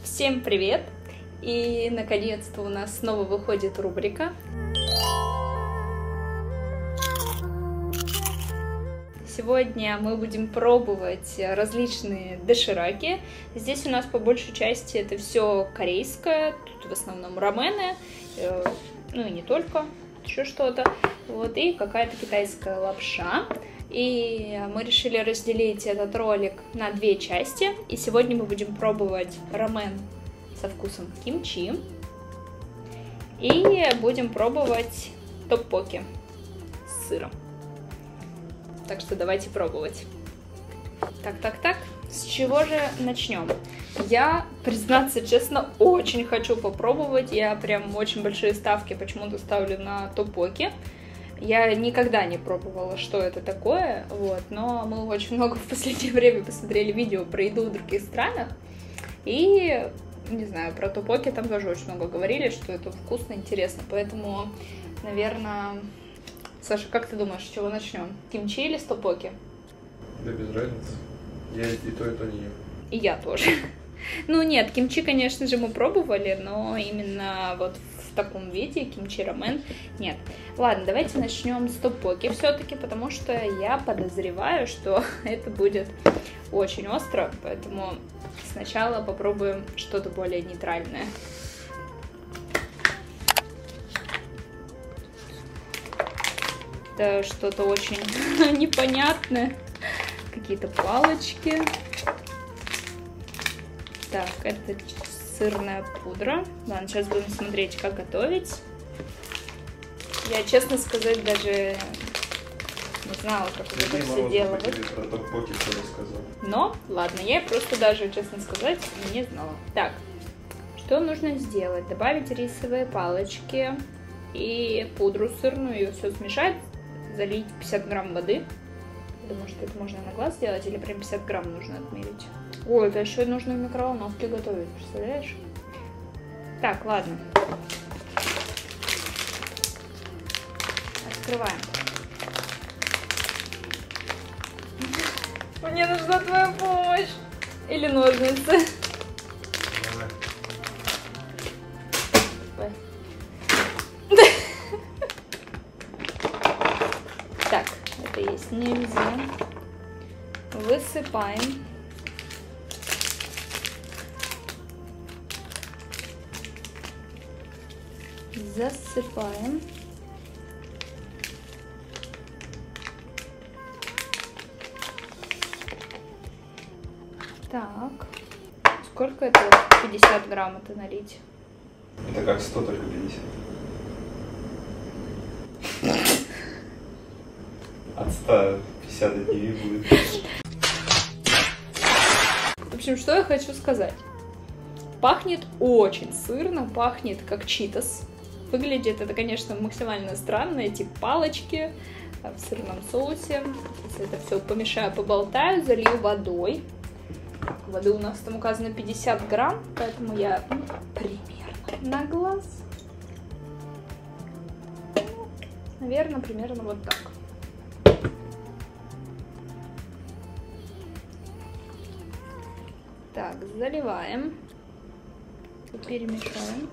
Всем привет! И наконец-то у нас снова выходит рубрика. Сегодня мы будем пробовать различные дошираки. Здесь у нас по большей части это все корейское, тут в основном рамены, ну и не только, еще что-то. Вот, и какая-то китайская лапша. И мы решили разделить этот ролик на две части. И сегодня мы будем пробовать рамен со вкусом кимчи. И будем пробовать топпоки с сыром. Так что давайте пробовать. Так. С чего же начнем? Я, признаться честно, очень хочу попробовать. Я прям очень большие ставки почему-то ставлю на топпоки. Я никогда не пробовала, что это такое, вот, но мы очень много в последнее время посмотрели видео про еду в других странах, и, не знаю, про топпоки там тоже очень много говорили, что это вкусно, интересно, поэтому, наверное... Саша, как ты думаешь, с чего начнем? Кимчи или с топпоки? Да без разницы. Я и то не ем. И я тоже. Ну нет, кимчи, конечно же, мы пробовали, но именно вот в таком виде, кимчи-рамен, нет. Ладно, давайте начнем с топпоки все-таки, потому что я подозреваю, что это будет очень остро, поэтому сначала попробуем что-то более нейтральное. Это что-то очень непонятное. Какие-то палочки. Так, это сырная пудра. Ладно, сейчас будем смотреть, как готовить. Я, честно сказать, даже не знала, как это все делать. Про топпоки все рассказал. Но, ладно, я просто даже, честно сказать, не знала. Так, что нужно сделать? Добавить рисовые палочки и пудру сырную, ее все смешать, залить 50 грамм воды. Думаю, что это можно на глаз сделать, или прям 50 грамм нужно отмерить. Ой, это еще нужно в микроволновке готовить, представляешь? Так, ладно. Открываем. Мне нужна твоя помощь. Или ножницы. Так, это есть нельзя. Высыпаем. Засыпаем. Так. Сколько это? 50 грамм это налить? Это как 100, только 50. От 150 от нее будет. В общем, что я хочу сказать. Пахнет очень сырно, пахнет как читос. Выглядит это, конечно, максимально странно, эти палочки в сырном соусе. Сейчас это все помешаю, поболтаю, залью водой. Воды у нас там указано 50 грамм, поэтому я примерно на глаз. Наверное, примерно вот так. Так, заливаем. Перемешаем.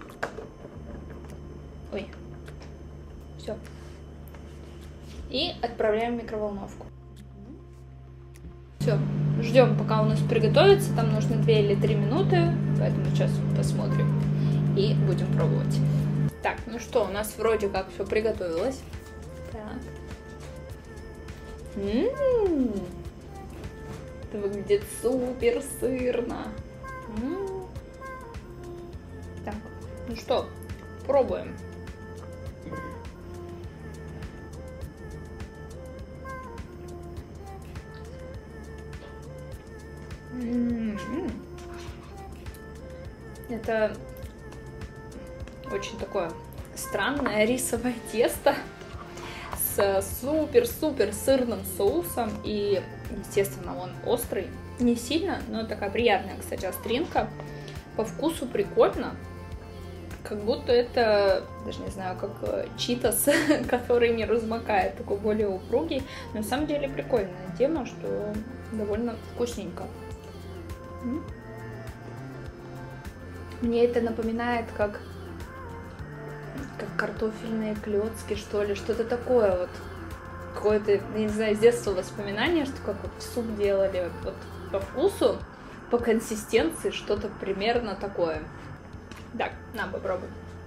Ой. Все. И отправляем в микроволновку. Все. Ждем, пока у нас приготовится. Там нужно 2 или 3 минуты. Поэтому сейчас посмотрим. И будем пробовать. Так, ну что, у нас вроде как все приготовилось. Так. Это выглядит супер сырно. Так, ну что, пробуем. Это очень такое странное рисовое тесто с супер-супер сырным соусом. И, естественно, он острый. Не сильно, но такая приятная, кстати, остринка. По вкусу прикольно. Как будто это, даже не знаю, как читос, который не размокает, такой более упругий. Но на самом деле прикольная тема, что довольно вкусненько. Мне это напоминает как картофельные клёцки, что ли, что-то такое вот. Какое-то, я не знаю, с детства воспоминание, что как вот суп делали, вот по вкусу, по консистенции, что-то примерно такое. Так, на, попробуй.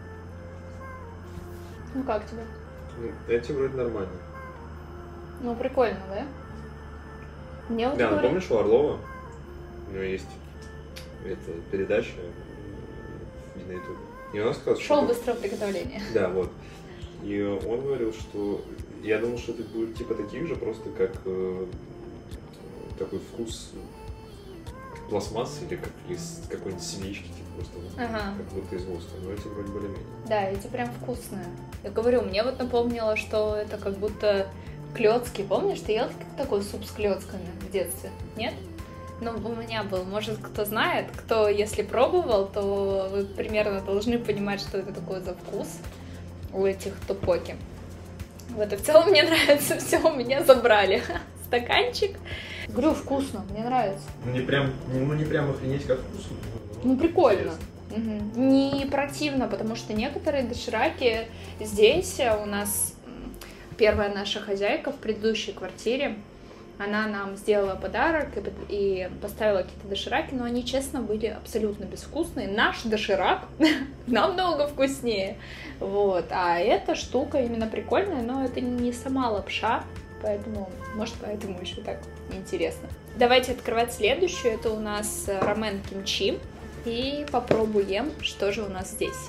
Ну как тебе? Эти вроде нормально. Ну, прикольно, да? Мне вот Да, ну говорят... помнишь, у Орлова у него есть передача на ютубе. И он сказал, что... Шоу быстрого приготовления. Да, вот. И он говорил, что... Я думал, что это будет типа таких же, просто как такой вкус пластмассы или как из какой-нибудь свечки, типа просто как будто из воска. Но эти вроде более-менее. Да, эти прям вкусные. Я говорю, мне вот напомнило, что это как будто клёцки. Помнишь, ты ел такой суп с клёцками в детстве? Нет? Ну, у меня был. Может, кто знает, кто, если пробовал, то вы примерно должны понимать, что это такое за вкус у этих топоки. Вот, и в целом мне нравится все, у меня забрали стаканчик. Говорю, вкусно, мне нравится. Не прям охренеть как вкусно. Ну, прикольно. Угу. Не противно, потому что некоторые дошираки здесь у нас первая наша хозяйка в предыдущей квартире, она нам сделала подарок и поставила какие-то дошираки, но они, честно, были абсолютно безвкусные. Наш доширак намного вкуснее. Вот. А эта штука именно прикольная, но это не сама лапша, поэтому, может, поэтому еще так интересно. Давайте открывать следующую. Это у нас рамен кимчи. И попробуем, что же у нас здесь.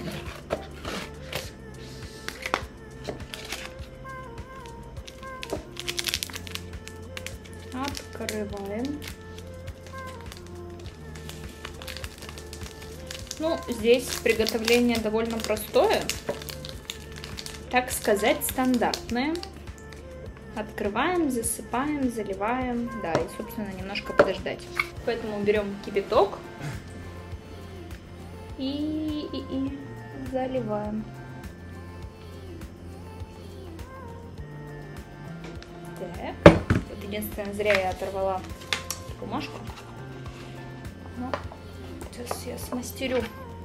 Открываем. Ну, здесь приготовление довольно простое, так сказать, стандартное. Открываем, засыпаем, заливаем, да, и, собственно, немножко подождать. Поэтому берем кипяток и заливаем. Так. Единственное, зря я оторвала бумажку. Но сейчас я смастерю.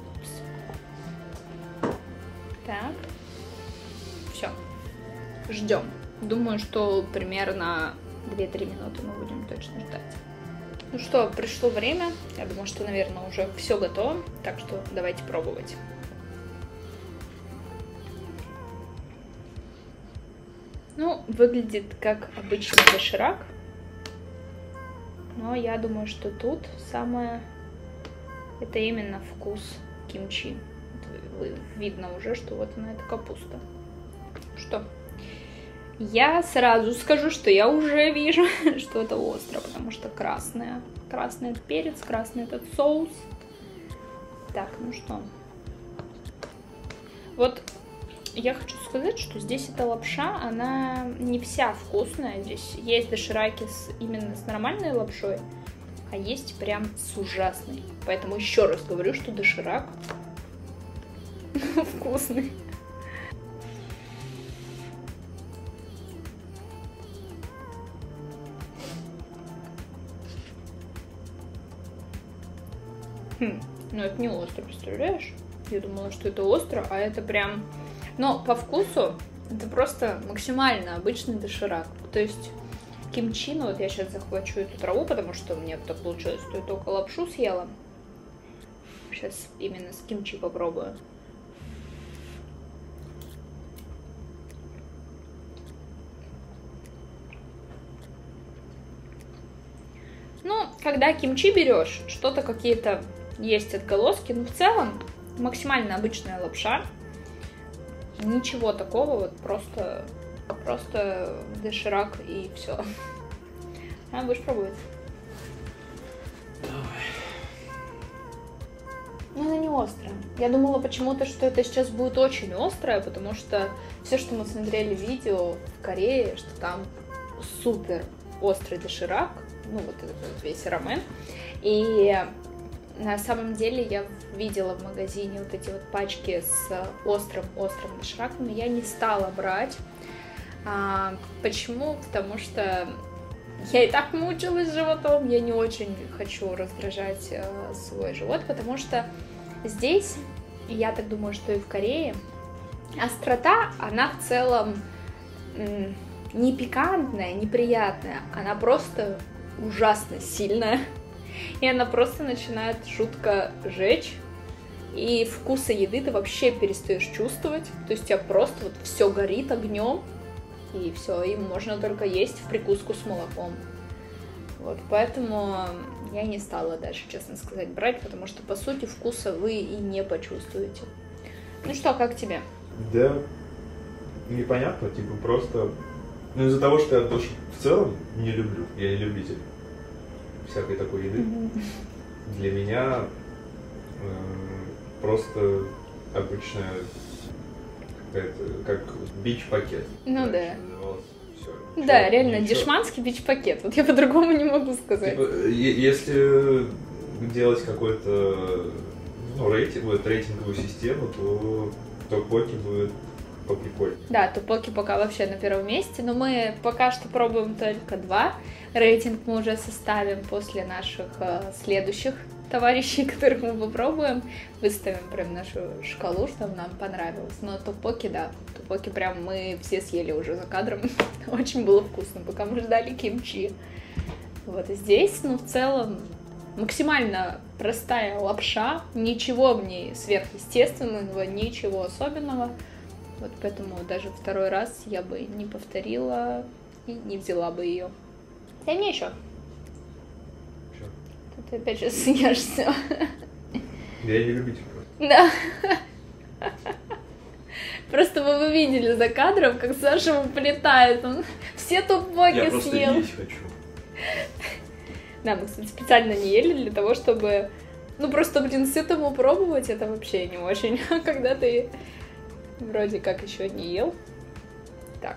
Так. Все. Ждем. Думаю, что примерно 2-3 минуты мы будем точно ждать. Ну что, пришло время. Я думаю, что, наверное, уже все готово. Так что давайте пробовать. Ну, выглядит как обычный доширак. Но я думаю, что тут самое... Это именно вкус кимчи. Видно уже, что вот она, это капуста. Что? Я сразу скажу, что я уже вижу, что это остро, потому что красное. Красный этот перец, красный этот соус. Так, ну что? Вот я хочу сказать, что здесь эта лапша, она не вся вкусная. Здесь есть дошираки именно с нормальной лапшой, а есть прям с ужасной. Поэтому еще раз говорю, что доширак вкусный. Ну, это не остро, представляешь? Я думала, что это остро, а это прям... Но по вкусу это просто максимально обычный доширак. То есть кимчи, ну вот я сейчас захвачу эту траву, потому что мне так получилось, что я только лапшу съела. Сейчас именно с кимчи попробую. Ну, когда кимчи берешь, что-то какие-то есть отголоски, но в целом максимально обычная лапша. Ничего такого, вот просто доширак и все. А, будешь пробовать? Давай. Ну, она не острая. Я думала почему-то, что это сейчас будет очень острое, потому что все, что мы смотрели видео в Корее, что там супер острый доширак, ну вот этот вот весь рамен. И на самом деле я видела в магазине вот эти вот пачки с острым дошираком, но я не стала брать. Почему? Потому что я и так мучилась животом, я не очень хочу раздражать свой живот, потому что Здесь, я так думаю, что и в Корее, острота, она в целом не пикантная, неприятная, она просто ужасно сильная, и она просто начинает жутко жечь, и вкуса еды ты вообще перестаешь чувствовать, то есть у тебя просто вот все горит огнем, и все, им можно только есть в прикуску с молоком. Вот, поэтому я не стала дальше, честно сказать, брать, потому что, по сути, вкуса вы и не почувствуете. Ну что, как тебе? Да, непонятно, типа просто... Ну, из-за того, что я тоже в целом не люблю, я не любитель всякой такой еды, для меня просто обычная какая-то, как бич-пакет. Ну да. Все. Да, реально, дешманский бич-пакет, вот я по-другому не могу сказать. Типа, если делать какой-то рейтинговую систему, то поки будет поприкольнее. Да, тупоки пока вообще на первом месте, но мы пока что пробуем только 2. Рейтинг мы уже составим после наших следующих товарищей, которых мы попробуем. Выставим прям нашу шкалу, чтобы нам понравилось. Но тупоки, да, тупоки прям мы все съели уже за кадром. Очень было вкусно, пока мы ждали кимчи. Вот и здесь, в целом, максимально простая лапша, ничего в ней сверхъестественного, ничего особенного. Вот поэтому даже второй раз я бы не повторила и не взяла бы ее. Дай мне еще. Что? Ты опять же съешься. Я не любитель просто. Да. Просто вы бы видели за кадром, как Саша уплетает. Он все тупоки съел. Я просто есть хочу. Да, мы, кстати, специально не ели для того, чтобы... просто, сытому пробовать, это вообще не очень. А когда ты вроде как еще не ел. Так.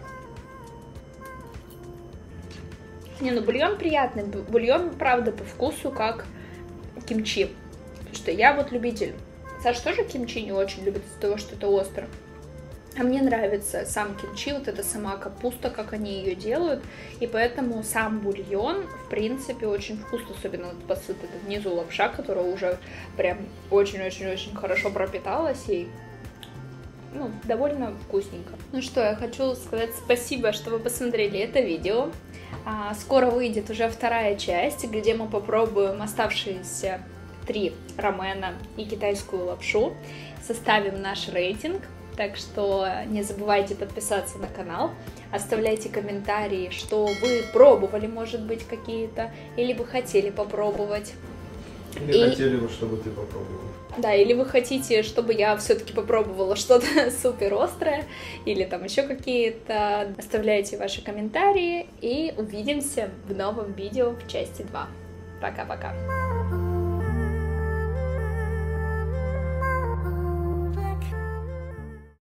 Бульон приятный. Бульон, правда, по вкусу как кимчи. Потому что я вот любитель. Саша тоже кимчи не очень любит из-за того, что это остро. А мне нравится сам кимчи, вот эта сама капуста, как они ее делают. И поэтому сам бульон, в принципе, очень вкусно. Особенно вот посыпать внизу лапша, которая уже прям очень-очень-очень хорошо пропиталась. И довольно вкусненько. Ну что, я хочу сказать спасибо, что вы посмотрели это видео. Скоро выйдет уже вторая часть, где мы попробуем оставшиеся 3 рамена и китайскую лапшу. Составим наш рейтинг. Так что не забывайте подписаться на канал, оставляйте комментарии, что вы пробовали, может быть, какие-то, или вы хотели попробовать. Или хотели бы, чтобы ты попробовала. Да, или вы хотите, чтобы я все-таки попробовала что-то супер острое, или там еще какие-то. Оставляйте ваши комментарии, и увидимся в новом видео в части 2. Пока-пока.